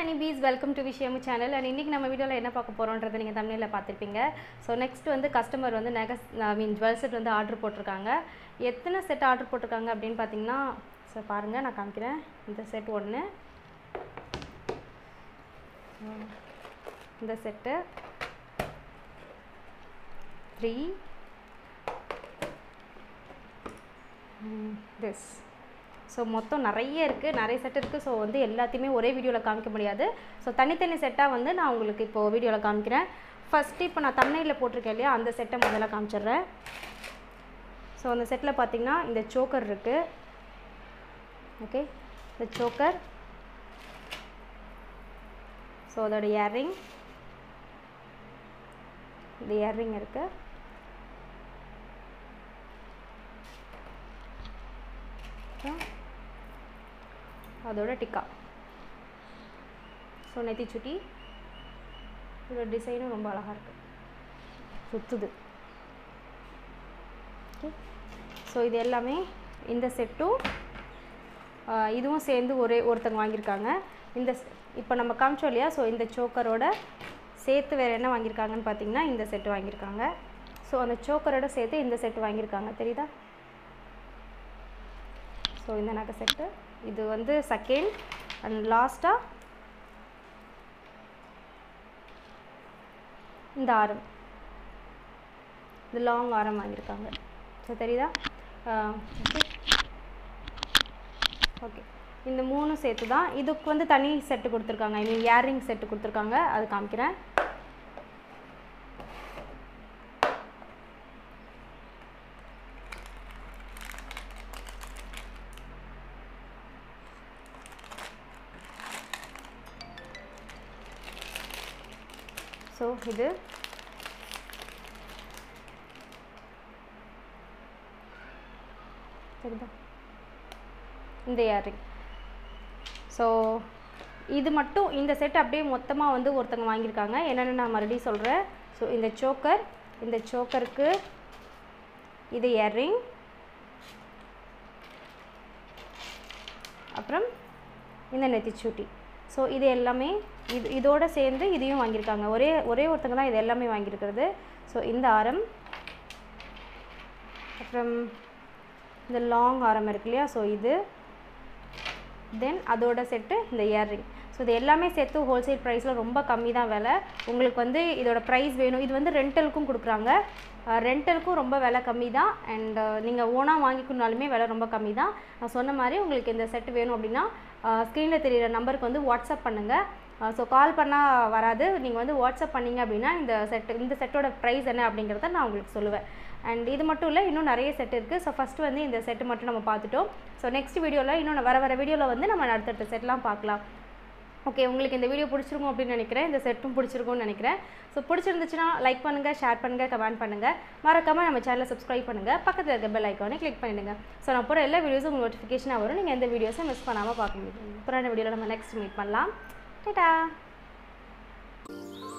Honeybeez, welcome to Vishayamu channel. And இன்னைக்கு நம்ம வீடியோல என்ன பார்க்க போறோம்ன்றதை நீங்க thumbnailல பார்த்திருப்பீங்க. So next வந்து கஸ்டமர் வந்து jewel set வந்து ஆர்டர் போட்டுருக்காங்க. எத்தனை செட் ஆர்டர் போட்டுருக்காங்க அப்படினு பாத்தீங்கன்னா சோ பாருங்க நான் காமிக்கிறேன். இந்த செட் 1 இந்த செட் 3 this ஸோ மொத்தம் நிறைய இருக்குது, நிறைய செட் இருக்குது. ஸோ வந்து எல்லாத்தையுமே ஒரே வீடியோவில் காமிக்க முடியாது. ஸோ தனித்தனி செட்டாக வந்து நான் உங்களுக்கு இப்போது வீடியோவில் காமிக்கிறேன். ஃபஸ்ட்டு இப்போ நான் thumbnailல போட்டிருக்கேன் இல்லையா, அந்த செட்டை முதல்ல காமிச்சிடுறேன். ஸோ அந்த செட்டில் பார்த்திங்கன்னா இந்த சோக்கர் இருக்குது. ஓகே, இந்த சோக்கர், ஸோ அதோட இயரிங், இந்த இயரிங் இருக்குது. அதோட டிக்கா, ஸோ நெத்தி சுட்டி. இதோட டிசைனும் ரொம்ப அழகாக இருக்குது, சுற்றுது. ஓகே, ஸோ இது எல்லாமே இந்த செட்டும் இதுவும் சேர்ந்து ஒருத்தங்க வாங்கியிருக்காங்க. இந்த இப்போ நம்ம காமிச்சோம் இல்லையா, ஸோ இந்த சோக்கரோட சேர்த்து வேறு என்ன வாங்கியிருக்காங்கன்னு பார்த்தீங்கன்னா இந்த செட்டு வாங்கியிருக்காங்க. ஸோ அந்த சோக்கரோட சேர்த்து இந்த செட்டு வாங்கியிருக்காங்க, தெரியுதா? ஸோ இந்த நகை செட்டு இது வந்து செகண்ட் அண்ட் லாஸ்ட்டாக இந்த ஆரம், இந்த லாங் ஆரம் வாங்கியிருக்காங்க. ஸோ தெரியுதா? ஓகே, இந்த 3 சேர்த்து தான். இதுக்கு வந்து தனி செட்டு கொடுத்துருக்காங்க, ஐ மீன் இயரிங் செட்டு கொடுத்துருக்காங்க, அது காமிக்கிறேன். ஸோ இது சரிதா, இந்த இயரிங். ஸோ இது மட்டும் இந்த செட் அப்படியே மொத்தமாக வந்து ஒருத்தங்க வாங்கியிருக்காங்க. என்னென்னு நான் மறுபடியும் சொல்கிறேன். ஸோ இந்த சோக்கர், இந்த சோக்கருக்கு இது இயரிங், அப்புறம் இந்த நெத்திச்சூட்டி. ஸோ இது எல்லாமே இதோட சேர்ந்து இதையும் வாங்கியிருக்காங்க. ஒரே ஒருத்தங்க தான் இது எல்லாமே வாங்கியிருக்கிறது. ஸோ இந்த ஆரம், அப்புறம் இந்த லாங் ஆரம் இருக்கு இல்லையா, ஸோ இது, தென் அதோட செட்டு இந்த இயரிங். ஸோ இது எல்லாமே சேர்த்து ஹோல்சேல் ப்ரைஸில் ரொம்ப கம்மி தான் விலை. உங்களுக்கு வந்து இதோட ப்ரைஸ் வேணும், இது வந்து ரெண்டலுக்கும் கொடுக்குறாங்க. ரெண்டலுக்கும் ரொம்ப விலை கம்மி தான். அண்ட் நீங்கள் ஓனாக வாங்கிக்கணுனாலுமே விலை ரொம்ப கம்மி தான். நான் சொன்ன மாதிரி உங்களுக்கு இந்த செட்டு வேணும் அப்படின்னா ஸ்க்ரீனில் தெரிகிற நம்பருக்கு வந்து வாட்ஸ்அப் பண்ணுங்கள். ஸோ கால் பண்ணால் வராது, நீங்கள் வந்து வாட்ஸ்அப் பண்ணிங்க அப்படின்னா இந்த செட்டோட ப்ரைஸ் என்ன அப்படிங்கிறத நான் உங்களுக்கு சொல்லுவேன். அண்ட் இது மட்டும் இல்லை, இன்னும் நிறைய செட் இருக்குது. ஸோ ஃபஸ்ட்டு வந்து இந்த செட்டு மட்டும் நம்ம பார்த்துட்டோம். ஸோ நெக்ஸ்ட் வீடியோவில் இன்னும் வர வீடியோவில் வந்து நம்ம அடுத்தடுத்த செட்லாம் பார்க்கலாம். ஓகே, உங்களுக்கு இந்த வீடியோ பிடிச்சிருக்கும் அப்படின்னு நினைக்கிறேன். இந்த செட்டும் பிடிச்சிருக்கும்னு நினைக்கிறேன். ஸோ பிடிச்சிருந்துச்சுன்னா லைக் பண்ணுங்கள், ஷேர் பண்ணுங்கள், கமெண்ட் பண்ணுங்கள். மறக்காமல் நம்ம சேனலை சப்ஸ்கிரைப் பண்ணுங்கள். பக்கத்தில் இருக்க பெல் ஐக்கானை கிளிக் பண்ணிடுங்க. ஸோ நான் போகிற எல்லா வீடியோஸும் உங்களுக்கு நோட்டிஃபிகேஷனாக வரும். நீங்கள் எந்த வீடியோஸும் மிஸ் பண்ணாமல் பார்க்க முடியும். அப்புறம் வீடியோவில் நம்ம நெக்ஸ்ட் மீட் பண்ணலாம். டாடா.